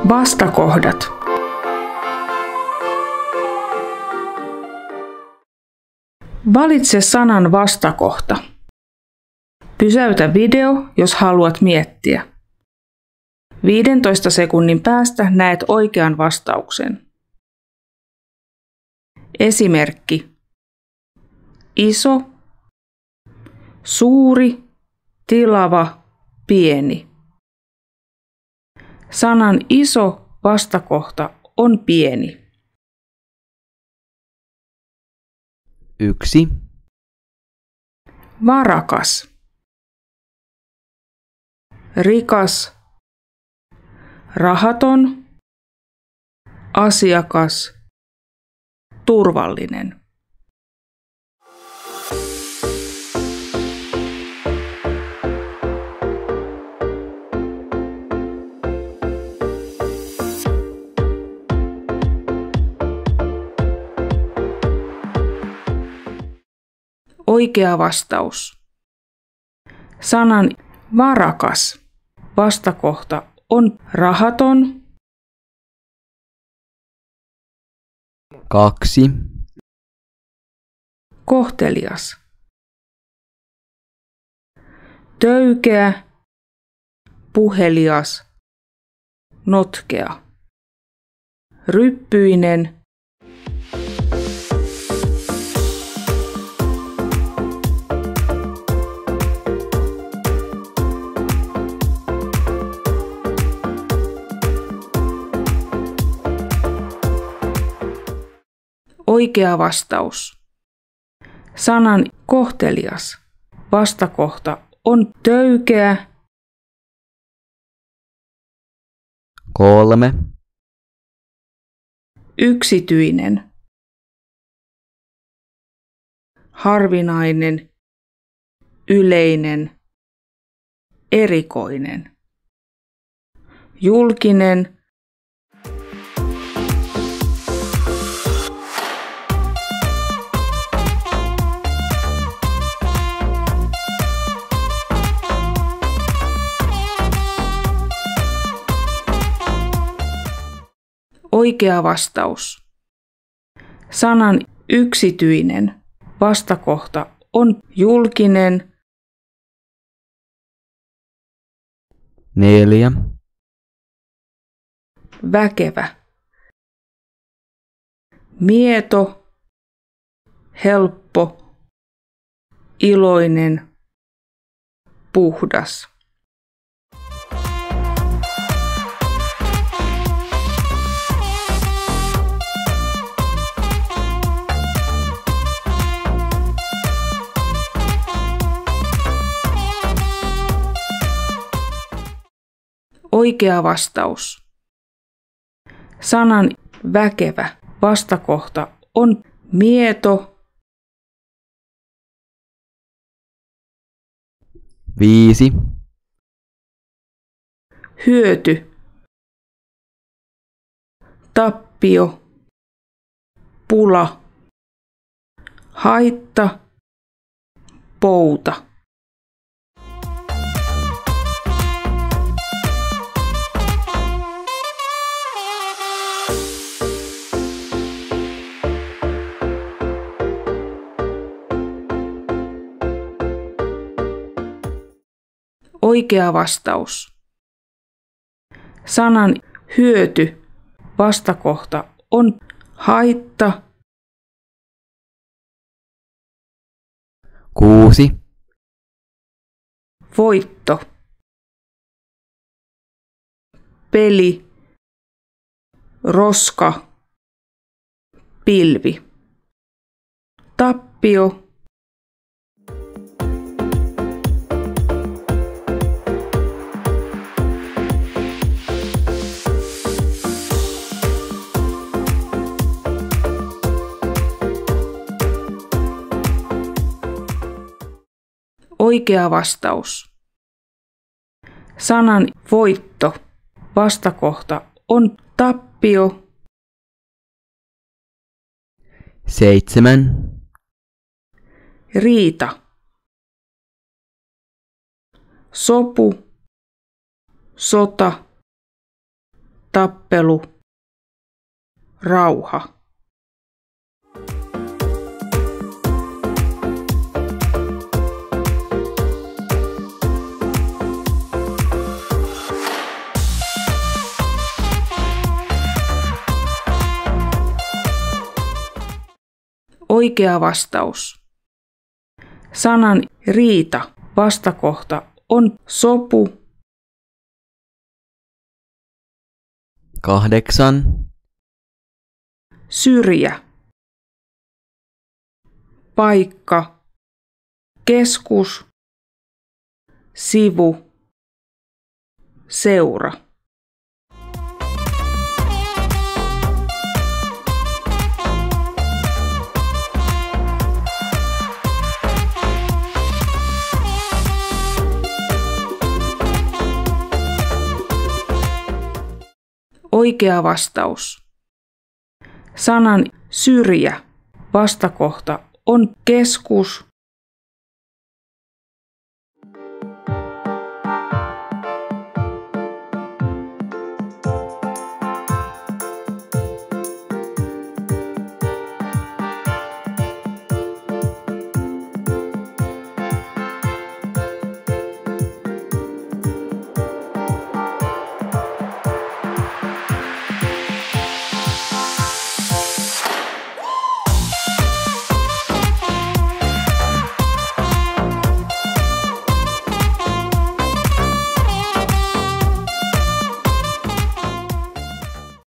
Vastakohdat. Valitse sanan vastakohta. Pysäytä video, jos haluat miettiä. 15 sekunnin päästä näet oikean vastauksen. Esimerkki. Iso, suuri, tilava, pieni. Sanan iso vastakohta on pieni. 1. Varakas. Rikas. Rahaton. Asiakas. Turvallinen. Oikea vastaus. Sanan varakas vastakohta on rahaton. 2. Kohtelias. Töykeä. Puhelias. Notkea. Ryppyinen. Oikea vastaus. Sanan kohtelias vastakohta on töykeä. 3. Yksityinen. Harvinainen. Yleinen. Erikoinen. Julkinen. Oikea vastaus. Sanan yksityinen vastakohta on julkinen. 4. Väkevä. Mieto. Helppo. Iloinen. Puhdas. Oikea vastaus. Sanan väkevä vastakohta on mieto. 5. Hyöty. Tappio. Pula. Haitta. Pouta. Oikea vastaus. Sanan hyöty vastakohta on haitta. 6. Voitto. Peli. Roska. Pilvi. Tappio. Oikea vastaus. Sanan voitto vastakohta on tappio. 7. Riita. Sopu. Sota. tappelu, rauha. Oikea vastaus. Sanan riita vastakohta on sopu, 8, syrjä, paikka, keskus, sivu, seura. Oikea vastaus. Sanan syrjä vastakohta on keskus,